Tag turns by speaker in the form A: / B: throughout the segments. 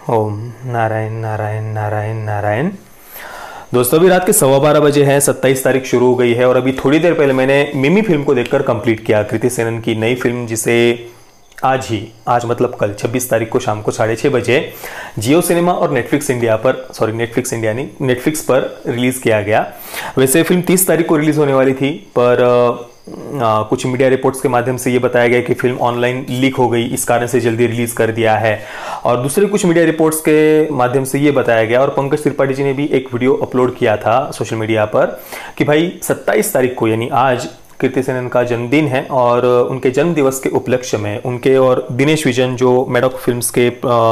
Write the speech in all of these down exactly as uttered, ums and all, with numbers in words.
A: ओम नारायण नारायण नारायण नारायण। दोस्तों अभी रात के सवा बारह बजे हैं, सत्ताईस तारीख शुरू हो गई है और अभी थोड़ी देर पहले मैंने मिमी फिल्म को देखकर कंप्लीट किया। कृति सेनन की नई फिल्म, जिसे आज ही आज मतलब कल छब्बीस तारीख को शाम को साढ़े छः बजे जियो सिनेमा और नेटफ्लिक्स इंडिया पर सॉरी नेटफ्लिक्स इंडिया नहीं नेटफ्लिक्स पर रिलीज़ किया गया। वैसे फिल्म तीस तारीख को रिलीज़ होने वाली थी, पर आ, कुछ मीडिया रिपोर्ट्स के माध्यम से ये बताया गया कि फिल्म ऑनलाइन लीक हो गई, इस कारण से जल्दी रिलीज कर दिया है। और दूसरे कुछ मीडिया रिपोर्ट्स के माध्यम से ये बताया गया, और पंकज त्रिपाठी जी ने भी एक वीडियो अपलोड किया था सोशल मीडिया पर कि भाई सत्ताईस तारीख को यानी आज कृति सेनन का जन्मदिन है और उनके जन्म दिवस के उपलक्ष्य में उनके और दिनेश विजन जो मैडॉक फिल्म्स के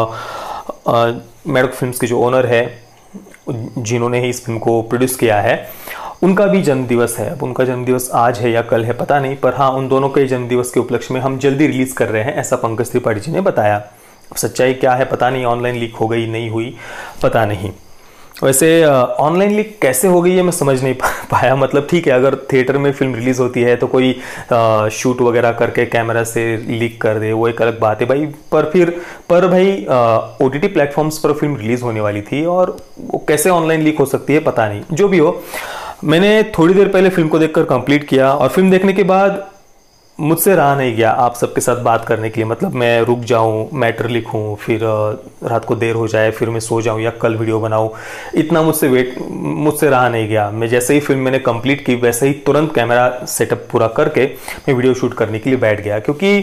A: मैडॉक फिल्म्स के जो ओनर है, जिन्होंने ही इस फिल्म को प्रोड्यूस किया है, उनका भी जन्म दिवस है। अब उनका जन्म दिवस आज है या कल है पता नहीं, पर हाँ उन दोनों के जन्म दिवस के उपलक्ष्य में हम जल्दी रिलीज कर रहे हैं, ऐसा पंकज त्रिपाठी जी ने बताया। अब सच्चाई क्या है पता नहीं, ऑनलाइन लीक हो गई नहीं हुई पता नहीं। वैसे ऑनलाइन लीक कैसे हो गई है मैं समझ नहीं पाया। मतलब ठीक है, अगर थिएटर में फिल्म रिलीज होती है तो कोई आ, शूट वगैरह करके कैमरा से लीक कर दे, वो एक अलग बात है भाई। पर फिर पर भाई ओटीटी प्लेटफॉर्म्स पर फिल्म रिलीज होने वाली थी और वो कैसे ऑनलाइन लीक हो सकती है पता नहीं। जो भी हो, मैंने थोड़ी देर पहले फिल्म को देखकर कंप्लीट किया और फिल्म देखने के बाद मुझसे रहा नहीं गया आप सबके साथ बात करने के लिए। मतलब मैं रुक जाऊं, मैटर लिखूं, फिर रात को देर हो जाए, फिर मैं सो जाऊं या कल वीडियो बनाऊं, इतना मुझसे वेट मुझसे रहा नहीं गया। मैं जैसे ही फिल्म मैंने कंप्लीट की वैसे ही तुरंत कैमरा सेटअप पूरा करके मैं वीडियो शूट करने के लिए बैठ गया, क्योंकि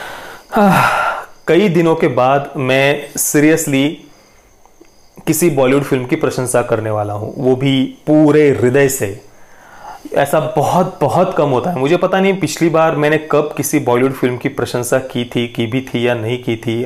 A: कई दिनों के बाद मैं सीरियसली किसी बॉलीवुड फिल्म की प्रशंसा करने वाला हूं, वो भी पूरे हृदय से। ऐसा बहुत बहुत कम होता है। मुझे पता नहीं पिछली बार मैंने कब किसी बॉलीवुड फिल्म की प्रशंसा की थी, की भी थी या नहीं की थी।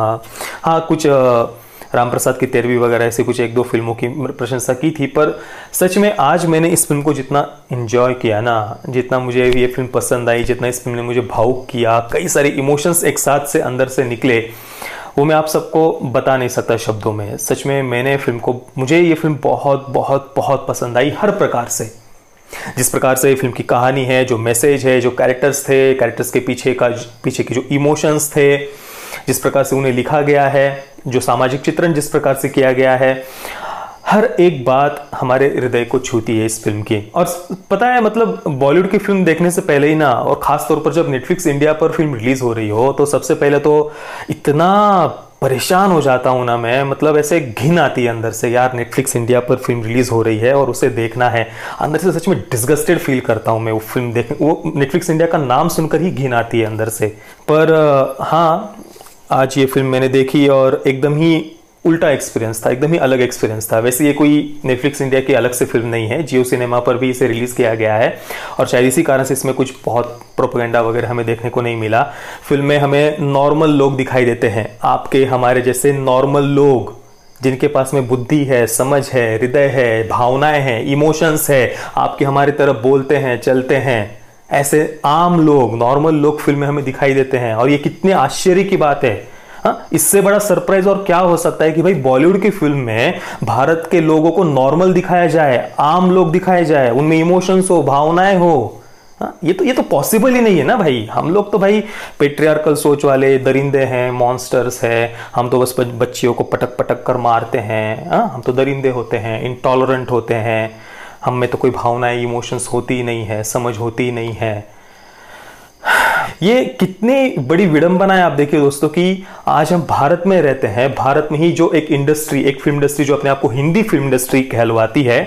A: हाँ कुछ राम प्रसाद की तेरहवीं वगैरह ऐसे कुछ एक दो फिल्मों की प्रशंसा की थी, पर सच में आज मैंने इस फिल्म को जितना एंजॉय किया ना, जितना मुझे ये फिल्म पसंद आई, जितना इस फिल्म ने मुझे भावुक किया, कई सारे इमोशंस एक साथ से अंदर से निकले, वो मैं आप सबको बता नहीं सकता शब्दों में। सच में मैंने फिल्म को मुझे ये फिल्म बहुत बहुत बहुत पसंद आई हर प्रकार से। जिस प्रकार से फिल्म की कहानी है, जो मैसेज है, जो कैरेक्टर्स थे, कैरेक्टर्स के पीछे का पीछे के जो इमोशंस थे, जिस प्रकार से उन्हें लिखा गया है, जो सामाजिक चित्रण जिस प्रकार से किया गया है, हर एक बात हमारे हृदय को छूती है इस फिल्म की। और पता है मतलब बॉलीवुड की फिल्म देखने से पहले ही ना, और खास तौर पर जब नेटफ्लिक्स इंडिया पर फिल्म रिलीज हो रही हो, तो सबसे पहले तो इतना परेशान हो जाता हूं ना मैं, मतलब ऐसे घिन आती है अंदर से, यार नेटफ्लिक्स इंडिया पर फिल्म रिलीज हो रही है और उसे देखना है। अंदर से सच में डिसगस्टेड फील करता हूं मैं वो फिल्म देख, वो नेटफ्लिक्स इंडिया का नाम सुनकर ही घिन आती है अंदर से। पर हाँ, आज ये फिल्म मैंने देखी और एकदम ही उल्टा एक्सपीरियंस था, एकदम ही अलग एक्सपीरियंस था। वैसे ये कोई नेटफ्लिक्स इंडिया की अलग से फिल्म नहीं है, जियो सिनेमा पर भी इसे रिलीज किया गया है और शायद इसी कारण से इसमें कुछ बहुत प्रोपेगेंडा वगैरह हमें देखने को नहीं मिला। फिल्म में हमें नॉर्मल लोग दिखाई देते हैं, आपके हमारे जैसे नॉर्मल लोग, जिनके पास में बुद्धि है, समझ है, हृदय है, भावनाएं हैं, इमोशंस है, आपके हमारी तरफ बोलते हैं, चलते हैं, ऐसे आम लोग, नॉर्मल लोग फिल्म में हमें दिखाई देते हैं। और ये कितने आश्चर्य की बात है। हाँ, इससे बड़ा सरप्राइज और क्या हो सकता है कि भाई बॉलीवुड की फिल्म में भारत के लोगों को नॉर्मल दिखाया जाए, आम लोग दिखाए जाए, उनमें इमोशंस हो, भावनाएं हो। हाँ, ये तो ये तो पॉसिबल ही नहीं है ना भाई। हम लोग तो भाई पेट्रियार्कल सोच वाले दरिंदे हैं, मॉन्स्टर्स हैं, हम तो बस बच्चियों को पटक पटक कर मारते हैं। हाँ, हम तो दरिंदे होते हैं, इंटॉलरेंट होते हैं, हम में तो कोई भावनाएं, इमोशंस होती ही नहीं है, समझ होती ही नहीं है। ये कितनी बड़ी विडंबना है। आप देखिए दोस्तों कि आज हम भारत में रहते हैं, भारत में ही जो एक इंडस्ट्री, एक फिल्म इंडस्ट्री जो अपने आप को हिंदी फिल्म इंडस्ट्री कहलवाती है,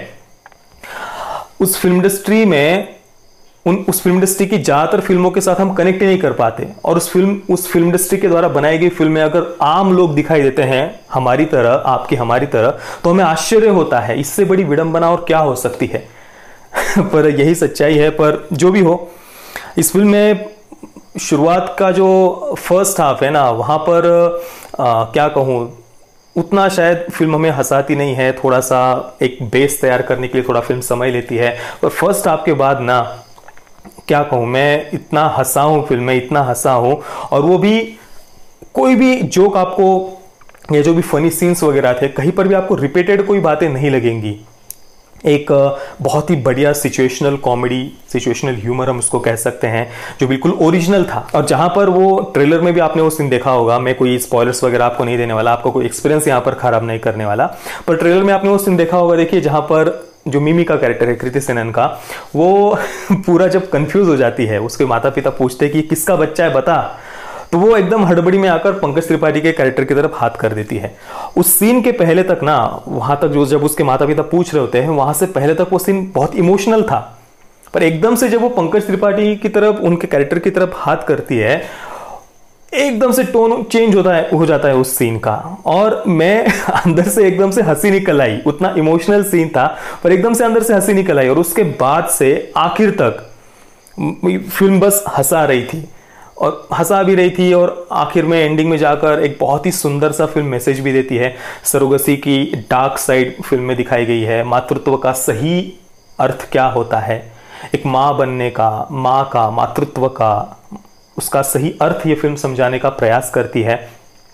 A: उस फिल्म इंडस्ट्री में उन उस फिल्म इंडस्ट्री की ज्यादातर फिल्मों के साथ हम कनेक्ट नहीं कर पाते। और उस फिल्म उस फिल्म इंडस्ट्री के द्वारा बनाई गई फिल्में अगर आम लोग दिखाई देते हैं हमारी तरह, आपकी हमारी तरह, तो हमें आश्चर्य होता है। इससे बड़ी विडंबना और क्या हो सकती है। पर यही सच्चाई है। पर जो भी हो, इस फिल्म में शुरुआत का जो फर्स्ट हाफ है ना, वहाँ पर आ, क्या कहूँ, उतना शायद फिल्म हमें हंसाती नहीं है। थोड़ा सा एक बेस तैयार करने के लिए थोड़ा फिल्म समय लेती है। पर फर्स्ट हाफ के बाद ना, क्या कहूँ, मैं इतना हंसा हूँ फिल्म में, इतना हंसा हूँ। और वो भी कोई भी जोक आपको, या जो भी फनी सीन्स वगैरह थे, कहीं पर भी आपको रिपीटेड कोई बातें नहीं लगेंगी। एक बहुत ही बढ़िया सिचुएशनल कॉमेडी, सिचुएशनल ह्यूमर हम उसको कह सकते हैं, जो बिल्कुल ओरिजिनल था। और जहां पर वो ट्रेलर में भी आपने वो सीन देखा होगा, मैं कोई स्पॉयलर्स वगैरह आपको नहीं देने वाला, आपको कोई एक्सपीरियंस यहां पर खराब नहीं करने वाला, पर ट्रेलर में आपने वो सीन देखा होगा, देखिए जहां पर जो मिमी का कैरेक्टर है कृति सेनन का, वो पूरा जब कंफ्यूज हो जाती है, उसके माता पिता पूछते हैं कि किसका बच्चा है बता, तो वो एकदम हड़बड़ी में आकर पंकज त्रिपाठी के कैरेक्टर की तरफ हाथ कर देती है। उस सीन के पहले तक ना, वहां तक जो जब उसके माता पिता पूछ रहे होते हैं, वहां से पहले तक वो सीन बहुत इमोशनल था, पर एकदम से जब वो पंकज त्रिपाठी की तरफ, उनके कैरेक्टर की तरफ हाथ करती है, एकदम से टोन चेंज होता है हो जाता है उस सीन का, और मैं अंदर से एकदम से हंसी निकल आई। उतना इमोशनल सीन था पर एकदम से अंदर से हंसी निकल आई, और उसके बाद से आखिर तक फिल्म बस हंसा रही थी और हंसा भी रही थी, और आखिर में एंडिंग में जाकर एक बहुत ही सुंदर सा फिल्म मैसेज भी देती है। सरोगसी की डार्क साइड फिल्म में दिखाई गई है, मातृत्व का सही अर्थ क्या होता है, एक माँ बनने का, माँ का, मातृत्व का, उसका सही अर्थ ये फिल्म समझाने का प्रयास करती है।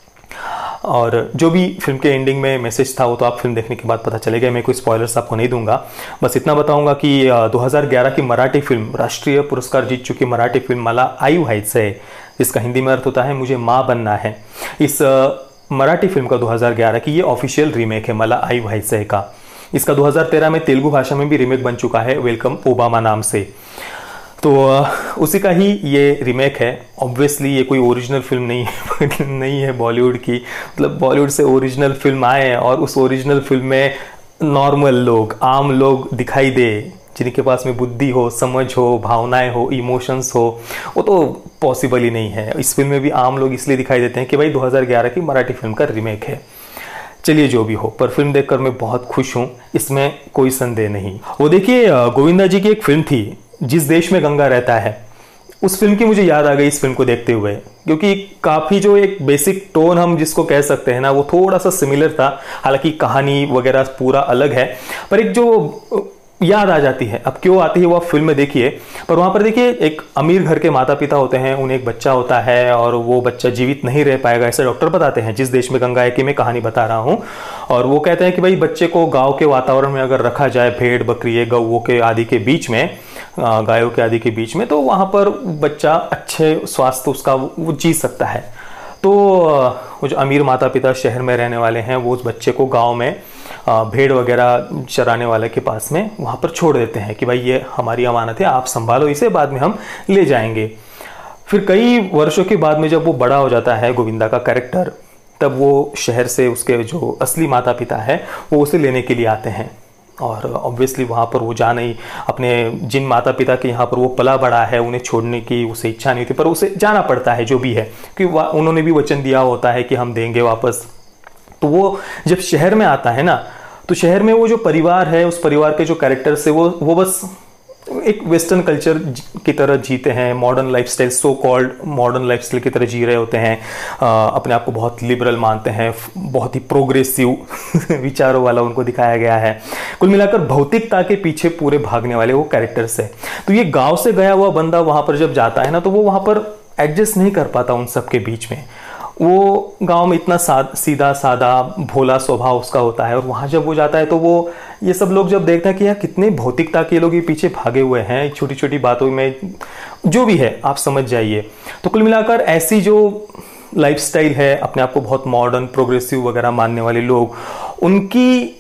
A: और जो भी फिल्म के एंडिंग में मैसेज था वो तो आप फिल्म देखने के बाद पता चलेगा, मैं कोई स्पॉयलर्स आपको नहीं दूंगा। बस इतना बताऊंगा कि दो हज़ार ग्यारह की मराठी फिल्म, राष्ट्रीय पुरस्कार जीत चुकी मराठी फिल्म मला आई व्हायचं है, जिसका हिंदी में अर्थ होता है मुझे माँ बनना है। इस मराठी फिल्म का दो हज़ार ग्यारह की ये ऑफिशियल रीमेक है मला आई व्हायचं है का। इसका दो हज़ार तेरह में तेलुगु भाषा में भी रीमेक बन चुका है, वेलकम ओबामा नाम से, तो उसी का ही ये रीमेक है। ऑब्वियसली ये कोई ओरिजिनल फिल्म नहीं है नहीं है बॉलीवुड की, मतलब बॉलीवुड से ओरिजिनल फिल्म आए और उस ओरिजिनल फिल्म में नॉर्मल लोग, आम लोग दिखाई दे, जिनके पास में बुद्धि हो, समझ हो, भावनाएं हो, इमोशंस हो, वो तो पॉसिबल ही नहीं है। इस फिल्म में भी आम लोग इसलिए दिखाई देते हैं कि भाई दो हज़ार ग्यारह की मराठी फिल्म का रीमेक है। चलिए जो भी हो, पर फिल्म देखकर मैं बहुत खुश हूँ, इसमें कोई संदेह नहीं। वो देखिए गोविंदा जी की एक फिल्म थी जिस देश में गंगा रहता है, उस फिल्म की मुझे याद आ गई इस फिल्म को देखते हुए, क्योंकि काफ़ी जो एक बेसिक टोन हम जिसको कह सकते हैं ना, वो थोड़ा सा सिमिलर था। हालांकि कहानी वगैरह पूरा अलग है, पर एक जो याद आ जाती है, अब क्यों आती है वो आप फिल्म में देखिए। पर वहाँ पर देखिए एक अमीर घर के माता पिता होते हैं, उन्हें एक बच्चा होता है और वो बच्चा जीवित नहीं रह पाएगा, ऐसे डॉक्टर बताते हैं। जिस देश में गंगा है की मैं कहानी बता रहा हूँ, और वो कहते हैं कि भाई बच्चे को गाँव के वातावरण में अगर रखा जाए, भेड़ बकरी गऊ के आदि के बीच में, गायों के आदि के बीच में, तो वहाँ पर बच्चा अच्छे स्वास्थ्य उसका वो जी सकता है। तो वो जो अमीर माता पिता शहर में रहने वाले हैं, वो उस बच्चे को गांव में भेड़ वगैरह चराने वाले के पास में वहाँ पर छोड़ देते हैं कि भाई ये हमारी अमानत है, आप संभालो इसे, बाद में हम ले जाएंगे। फिर कई वर्षों के बाद में जब वो बड़ा हो जाता है गोविंदा का कैरेक्टर, तब वो शहर से उसके जो असली माता पिता है वो उसे लेने के लिए आते हैं, और ऑब्वियसली वहाँ पर वो जा नहीं, अपने जिन माता पिता के यहाँ पर वो पला बड़ा है, उन्हें छोड़ने की उसे इच्छा नहीं थी, पर उसे जाना पड़ता है जो भी है, क्योंकि उन्होंने भी वचन दिया होता है कि हम देंगे वापस। तो वो जब शहर में आता है ना, तो शहर में वो जो परिवार है, उस परिवार के जो कैरेक्टर्स है, वो वो बस एक वेस्टर्न कल्चर की तरह जीते हैं, modern lifestyle, so called modern lifestyle की तरह जी रहे होते हैं, आ, अपने आप को बहुत लिबरल मानते हैं, बहुत ही प्रोग्रेसिव विचारों वाला उनको दिखाया गया है। कुल मिलाकर भौतिकता के पीछे पूरे भागने वाले वो कैरेक्टर्स है। तो ये गांव से गया हुआ बंदा वहां पर जब जाता है ना, तो वो वहां पर एडजस्ट नहीं कर पाता उन सब के बीच में। वो गांव में इतना साद, सीधा सादा भोला स्वभाव उसका होता है, और वहां जब वो जाता है तो वो ये सब लोग जब देखते हैं कि यार कितने भौतिकता के लोग ये पीछे भागे हुए हैं, छोटी छोटी बातों में, जो भी है आप समझ जाइए। तो कुल मिलाकर ऐसी जो लाइफस्टाइल है, अपने आप को बहुत मॉडर्न प्रोग्रेसिव वगैरह मानने वाले लोग, उनकी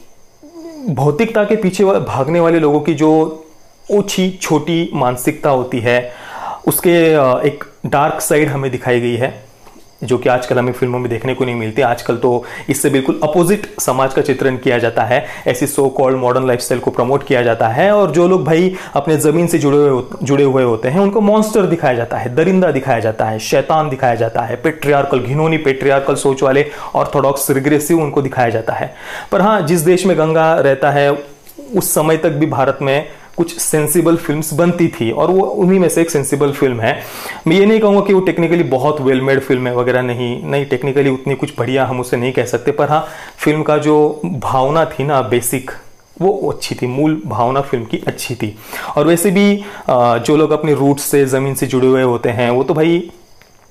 A: भौतिकता के पीछे भागने वाले लोगों की जो ऊंची छोटी मानसिकता होती है, उसके एक डार्क साइड हमें दिखाई गई है, जो कि आजकल हमें फिल्मों में देखने को नहीं मिलती। आजकल तो इससे बिल्कुल अपोजिट समाज का चित्रण किया जाता है, ऐसी सो कॉल्ड मॉडर्न लाइफस्टाइल को प्रमोट किया जाता है, और जो लोग भाई अपने जमीन से जुड़े हुए जुड़े हुए होते हैं उनको मॉन्स्टर दिखाया जाता है, दरिंदा दिखाया जाता है, शैतान दिखाया जाता है, पेट्रियार्कल, घिनौनी पेट्रियार्कल सोच वाले, ऑर्थोडॉक्स, रिग्रेसिव उनको दिखाया जाता है। पर हाँ, जिस देश में गंगा रहता है उस समय तक भी भारत में कुछ सेंसिबल फिल्म्स बनती थी, और वो उन्हीं में से एक सेंसिबल फिल्म है। मैं ये नहीं कहूँगा कि वो टेक्निकली बहुत वेल मेड फिल्म है वगैरह, नहीं नहीं टेक्निकली उतनी कुछ बढ़िया हम उसे नहीं कह सकते, पर हाँ फिल्म का जो भावना थी ना, बेसिक, वो अच्छी थी, मूल भावना फिल्म की अच्छी थी। और वैसे भी जो लोग अपने रूट्स से, ज़मीन से जुड़े हुए होते हैं, वो तो भाई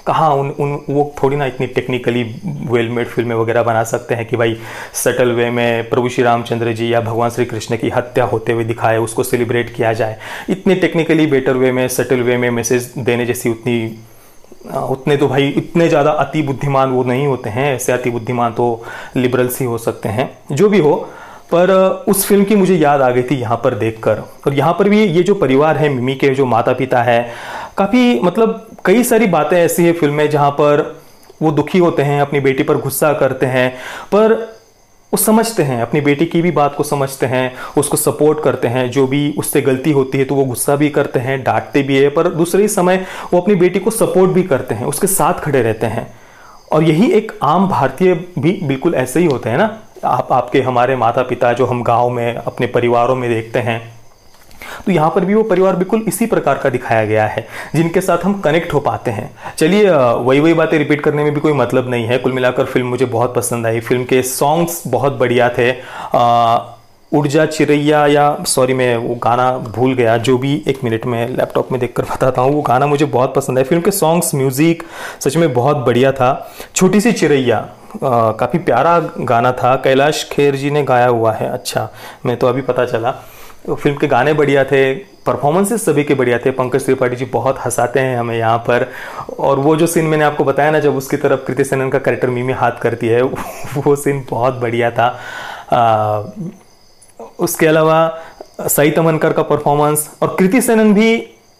A: कहाँ उन उन वो थोड़ी ना इतनी टेक्निकली वेल मेड फिल्में वगैरह बना सकते हैं कि भाई सटल वे में प्रभु श्री रामचंद्र जी या भगवान श्री कृष्ण की हत्या होते हुए दिखाए, उसको सेलिब्रेट किया जाए। इतने टेक्निकली बेटर वे में, सटल वे में मैसेज देने जैसी उतनी उतने तो भाई इतने ज़्यादा अति बुद्धिमान वो नहीं होते हैं। ऐसे अति बुद्धिमान तो लिबरल्स ही हो सकते हैं। जो भी हो, पर उस फिल्म की मुझे याद आ गई थी यहाँ पर देखकर। और यहाँ पर भी ये जो परिवार है, मिमी के जो माता पिता है, काफ़ी मतलब कई सारी बातें ऐसी है फिल्म में जहाँ पर वो दुखी होते हैं, अपनी बेटी पर गुस्सा करते हैं, पर वो समझते हैं, अपनी बेटी की भी बात को समझते हैं, उसको सपोर्ट करते हैं। जो भी उससे गलती होती है तो वो गुस्सा भी करते हैं, डांटते भी है, पर दूसरे ही समय वो अपनी बेटी को सपोर्ट भी करते हैं, उसके साथ खड़े रहते हैं। और यही एक आम भारतीय भी बिल्कुल ऐसे ही होते हैं ना। आप आपके हमारे माता पिता जो हम गांव में अपने परिवारों में देखते हैं, तो यहाँ पर भी वो परिवार बिल्कुल इसी प्रकार का दिखाया गया है, जिनके साथ हम कनेक्ट हो पाते हैं। चलिए, वही वही बातें रिपीट करने में भी कोई मतलब नहीं है। कुल मिलाकर फिल्म मुझे बहुत पसंद आई। फिल्म के सॉन्ग्स बहुत बढ़िया थे। आ, उड़ जा चिरैया, या सॉरी मैं वो गाना भूल गया, जो भी एक मिनट में लैपटॉप में देखकर बताता हूँ। वो गाना मुझे बहुत पसंद है। फिल्म के सॉन्ग्स, म्यूज़िक सच में बहुत बढ़िया था। छोटी सी चिरैया काफ़ी प्यारा गाना था, कैलाश खेर जी ने गाया हुआ है। अच्छा, मैं तो अभी पता चला। तो फिल्म के गाने बढ़िया थे, परफॉर्मेंसेस सभी के बढ़िया थे। पंकज त्रिपाठी जी बहुत हंसाते हैं हमें यहाँ पर। और वो जो सीन मैंने आपको बताया ना, जब उसकी तरफ कृति सेनन का कैरेक्टर मिमी हाथ करती है, वो सीन बहुत बढ़िया था। आ, उसके अलावा सई तमनकर का परफॉर्मेंस और कृति सेनन भी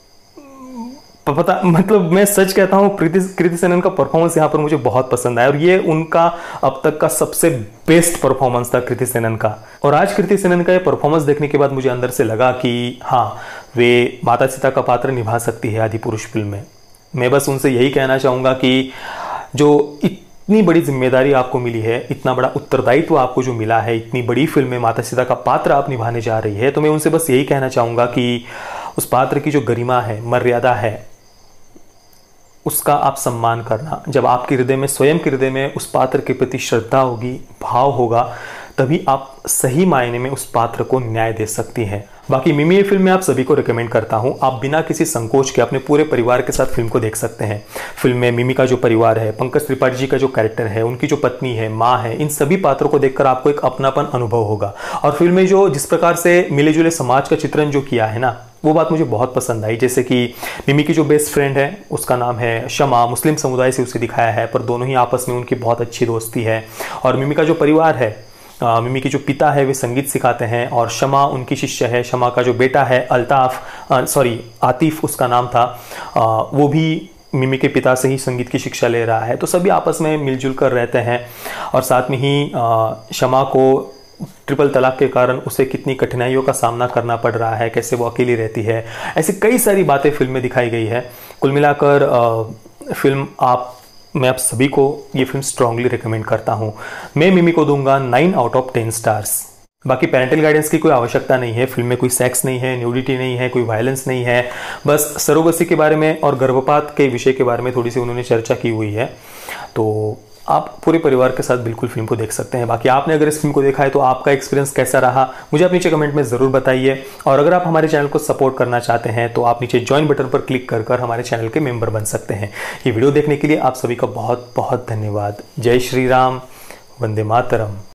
A: पता मतलब मैं सच कहता हूँ, कृति कृति सेनन का परफॉर्मेंस यहाँ पर मुझे बहुत पसंद आया। और ये उनका अब तक का सबसे बेस्ट परफॉर्मेंस था कृति सेनन का। और आज कृति सेनन का ये परफॉर्मेंस देखने के बाद मुझे अंदर से लगा कि हाँ, वे माता सीता का पात्र निभा सकती है आदिपुरुष फिल्म में। मैं बस उनसे यही कहना चाहूँगा कि जो इतनी बड़ी जिम्मेदारी आपको मिली है, इतना बड़ा उत्तरदायित्व आपको जो मिला है, इतनी बड़ी फिल्म में माता सीता का पात्र आप निभाने जा रही है, तो मैं उनसे बस यही कहना चाहूँगा कि उस पात्र की जो गरिमा है, मर्यादा है, उसका आप सम्मान करना। जब आपके हृदय में, स्वयं के हृदय में उस पात्र के प्रति श्रद्धा होगी, भाव होगा, तभी आप सही मायने में उस पात्र को न्याय दे सकती हैं। बाकी मिमी ये फिल्म मैं आप सभी को रिकमेंड करता हूं। आप बिना किसी संकोच के अपने पूरे परिवार के साथ फिल्म को देख सकते हैं। फिल्म में मिमी का जो परिवार है, पंकज त्रिपाठी जी का जो कैरेक्टर है, उनकी जो पत्नी है, माँ है, इन सभी पात्रों को देखकर आपको एक अपनापन अनुभव होगा। और फिल्म में जो जिस प्रकार से मिले जुले समाज का चित्रण जो किया है ना, वो बात मुझे बहुत पसंद आई। जैसे कि मिमी की जो बेस्ट फ्रेंड है, उसका नाम है शमा, मुस्लिम समुदाय से उसे दिखाया है, पर दोनों ही आपस में उनकी बहुत अच्छी दोस्ती है। और मिमी का जो परिवार है, मिमी के जो पिता है वे संगीत सिखाते हैं, और शमा उनकी शिष्य है। शमा का जो बेटा है अल्ताफ, सॉरी आतिफ उसका नाम था, आ, वो भी मिमी के पिता से ही संगीत की शिक्षा ले रहा है। तो सभी आपस में मिलजुल कर रहते हैं। और साथ में ही आ, शमा को ट्रिपल तलाक के कारण उसे कितनी कठिनाइयों का सामना करना पड़ रहा है, कैसे वो अकेली रहती है, ऐसी कई सारी बातें फिल्म में दिखाई गई है। कुल मिलाकर फिल्म आप मैं आप सभी को ये फिल्म स्ट्रांगली रिकमेंड करता हूँ। मैं मिमी को दूंगा nine out of ten stars. बाकी पेरेंटल गाइडेंस की कोई आवश्यकता नहीं है। फिल्म में कोई सेक्स नहीं है, न्यूडिटी नहीं है, कोई वायलेंस नहीं है। बस सरोगसी के बारे में और गर्भपात के विषय के बारे में थोड़ी सी उन्होंने चर्चा की हुई है। तो आप पूरे परिवार के साथ बिल्कुल फिल्म को देख सकते हैं। बाकी आपने अगर इस फिल्म को देखा है तो आपका एक्सपीरियंस कैसा रहा, मुझे आप नीचे कमेंट में ज़रूर बताइए। और अगर आप हमारे चैनल को सपोर्ट करना चाहते हैं तो आप नीचे ज्वाइन बटन पर क्लिक कर कर हमारे चैनल के मेंबर बन सकते हैं। ये वीडियो देखने के लिए आप सभी का बहुत बहुत धन्यवाद। जय श्री राम, वंदे मातरम।